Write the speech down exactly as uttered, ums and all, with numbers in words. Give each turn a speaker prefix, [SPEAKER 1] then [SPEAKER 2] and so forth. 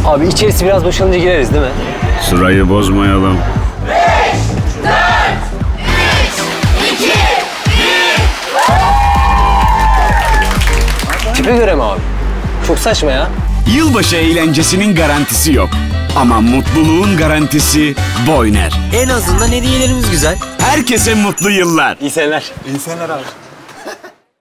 [SPEAKER 1] Abi içerisi biraz boşalınca gireriz değil mi?
[SPEAKER 2] Sırayı bozmayalım.
[SPEAKER 3] beş, dört, üç, iki, bir.
[SPEAKER 1] Tipe göre mi abi? Çok saçma ya.
[SPEAKER 2] Yılbaşı eğlencesinin garantisi yok. Ama mutluluğun garantisi Boyner.
[SPEAKER 4] En azından hediyelerimiz güzel.
[SPEAKER 2] Herkese mutlu yıllar.
[SPEAKER 1] İyi seneler.
[SPEAKER 5] İyi seneler abi.